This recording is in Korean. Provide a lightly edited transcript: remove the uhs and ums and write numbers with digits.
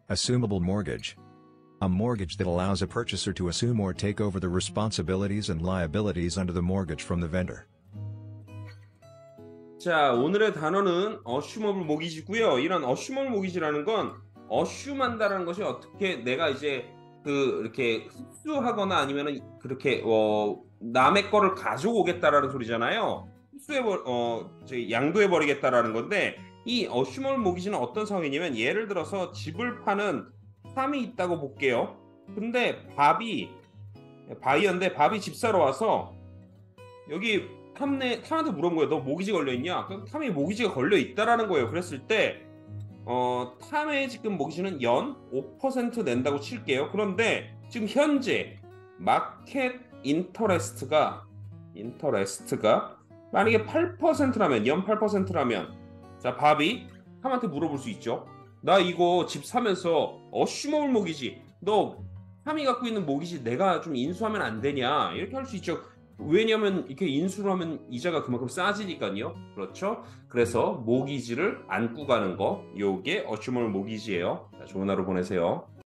Assumable mortgage. A mortgage that allows a purchaser to assume or take over the responsibilities and liabilities under the mortgage from the vendor. 자, 오늘의 단어는 assumable mortgage고요. 이런 assumable mortgage라는 건 assume한다라는 것이 어떻게 내가 이제 이렇게 흡수하거나 아니면은 그렇게 남의 거를 가져오겠다라는 소리잖아요. 양도해 버리겠다라는 건데, 이 assumable mortgage는 어떤 상황이냐면, 예를 들어서 집을 파는 탐이 있다고 볼게요. 근데 바이어인데 밥이 집 사러 와서 여기 탐한테 물어본 거예요. 너 모기지 걸려 있냐? 그럼 탐이 모기지가 걸려 있다라는 거예요. 그랬을 때 탐의 지금 모기지는 연 5% 낸다고 칠게요. 그런데 지금 현재 마켓 인터레스트가 만약에 8%라면, 연 8%라면, 자, 밥이 탐한테 물어볼 수 있죠. 나 이거 집 사면서 assumable mortgage, 너 탐이 갖고 있는 모기지 내가 좀 인수하면 안 되냐? 이렇게 할 수 있죠. 왜냐면 이렇게 인수를 하면 이자가 그만큼 싸지니까요. 그렇죠? 그래서 모기지를 안고 가는 거, 요게 assumable mortgage예요. 자, 좋은 하루 보내세요.